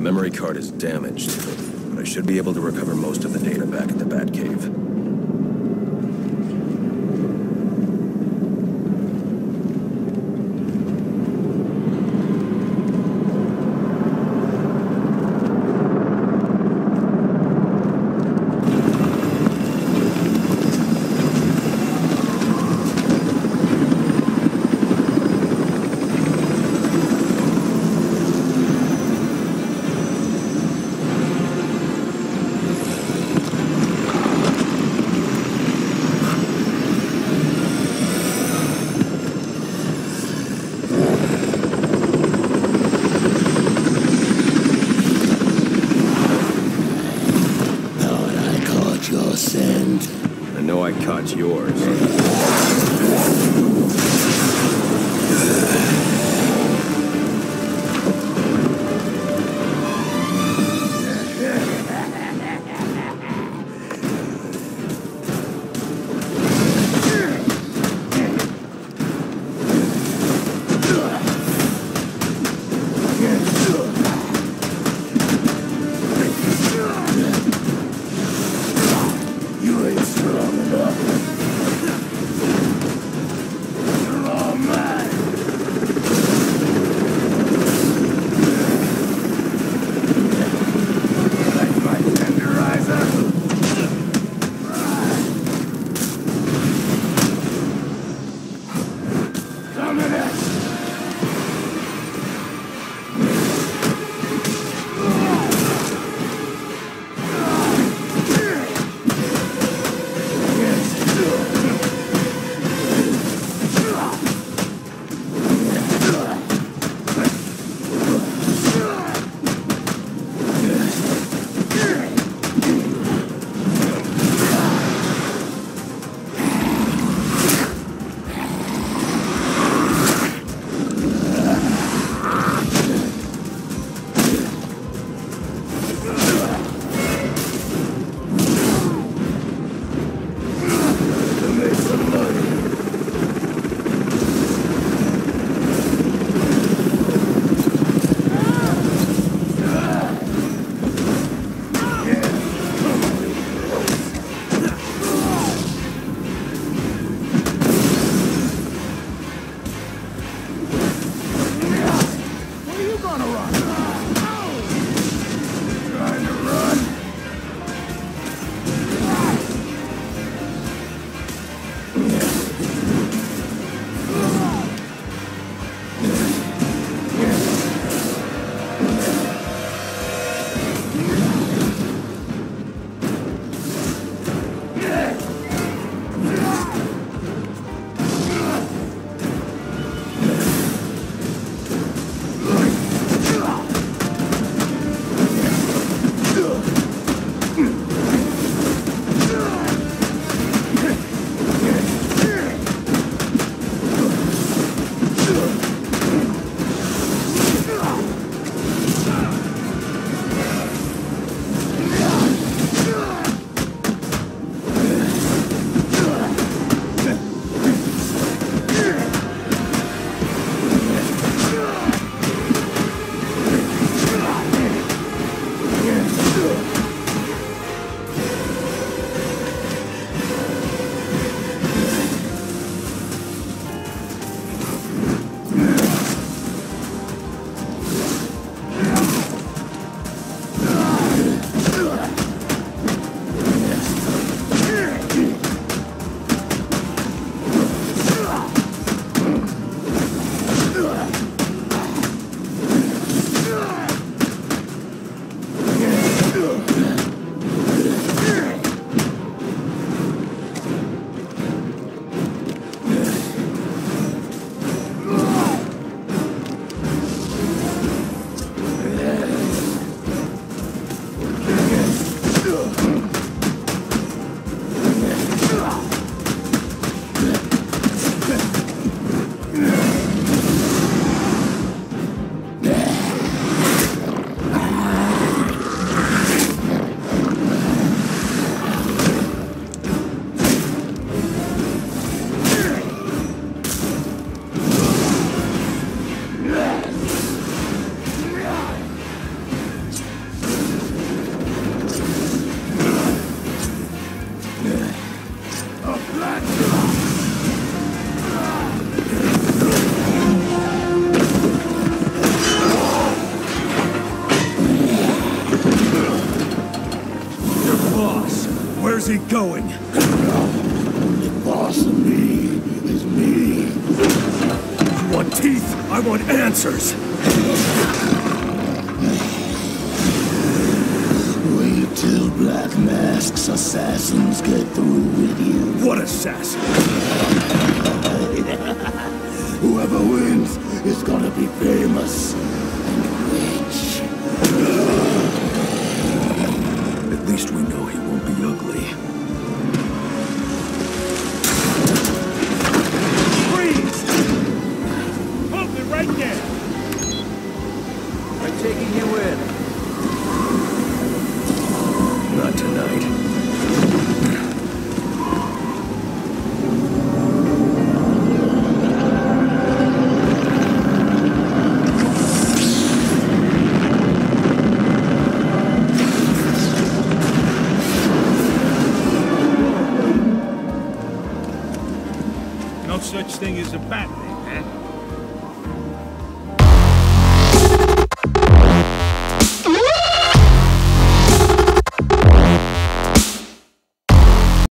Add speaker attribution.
Speaker 1: memory card is damaged, but I should be able to recover most of the data back at the Batcave. I know I caught yours.
Speaker 2: Where's he going?
Speaker 3: The boss of me is me.
Speaker 2: You want teeth? I want answers.
Speaker 3: Wait till Black Mask's assassins get through with you.
Speaker 2: What assassin?
Speaker 3: Whoever wins is gonna be famous and rich.
Speaker 1: At least we know he won't be ugly.
Speaker 2: Freeze! Hold me right there!
Speaker 4: I'm taking you in.
Speaker 1: Not tonight.
Speaker 2: No such thing as a Batman.